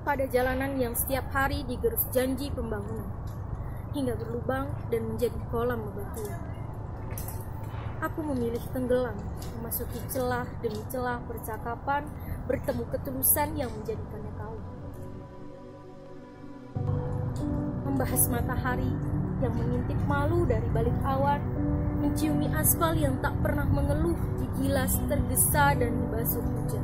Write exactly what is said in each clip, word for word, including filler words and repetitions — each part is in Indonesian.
pada jalanan yang setiap hari digerus janji pembangunan, hingga berlubang dan menjadi kolam bebatuan. Aku memilih tenggelam, memasuki celah demi celah percakapan, bertemu ketulusan yang menjadikannya kaum. Membahas matahari yang mengintip malu dari balik awan, menciumi aspal yang tak pernah mengeluh, digilas, tergesa dan dibasuh hujan.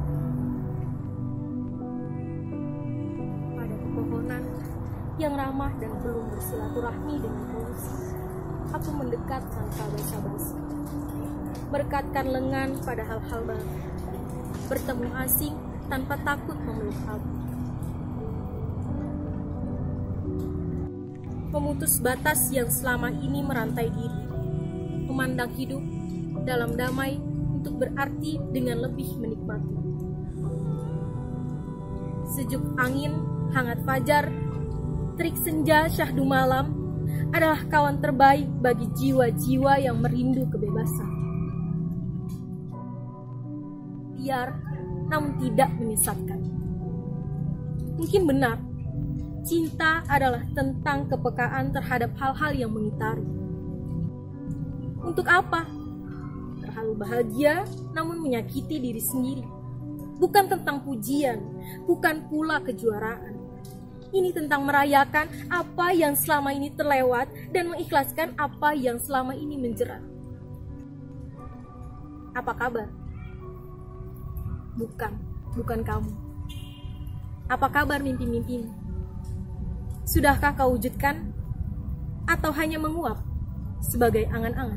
Pada pepohonan yang ramah dan belum bersilaturahmi dengan polusi, aku mendekat tanpa basa-basi, merekatkan lengan pada hal-hal baru, bertemu asing tanpa takut memeluk aku, memutus batas yang selama ini merantai diri, memandang hidup dalam damai untuk berarti dengan lebih menikmati. Sejuk angin, hangat fajar, terik senja, syahdu malam adalah kawan terbaik bagi jiwa-jiwa yang merindu kebebasan. Liar, namun tidak menyesatkan. Mungkin benar, cinta adalah tentang kepekaan terhadap hal-hal yang mengitari. Untuk apa? Terlalu bahagia, namun menyakiti diri sendiri. Bukan tentang pujian, bukan pula kejuaraan. Ini tentang merayakan apa yang selama ini terlewat dan mengikhlaskan apa yang selama ini menjerat. Apa kabar? Bukan, bukan kamu. Apa kabar mimpi-mimpimu? Sudahkah kau wujudkan? Atau hanya menguap sebagai angan-angan?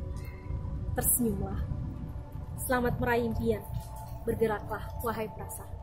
Tersenyumlah. Selamat meraih impian. Bergeraklah, wahai perasa.